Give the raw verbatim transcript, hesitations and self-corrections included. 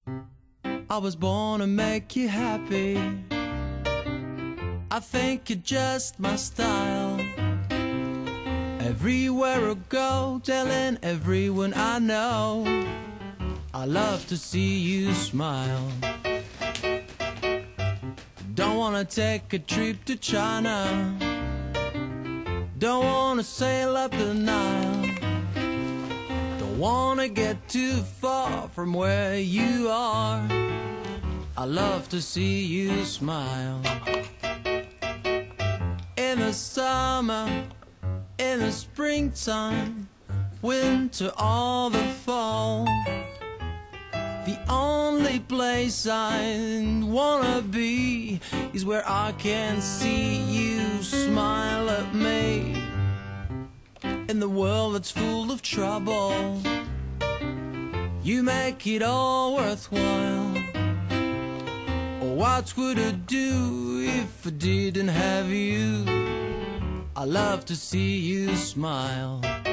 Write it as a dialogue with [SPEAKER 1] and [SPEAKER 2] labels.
[SPEAKER 1] I was born to make you happy. I think you're just my style. Everywhere I go, telling everyone I know, I love to see you smile. Don't wanna take a trip to China, don't wanna sail up the Nile, don't wanna get too far from where you are. I love to see you smile. In the summer, in the springtime, winter or the fall, the only place I wanna be is where I can see you smile at me. In the world that's full of trouble, you make it all worthwhile. Oh, what would I do if I didn't have you? I love to see you smile.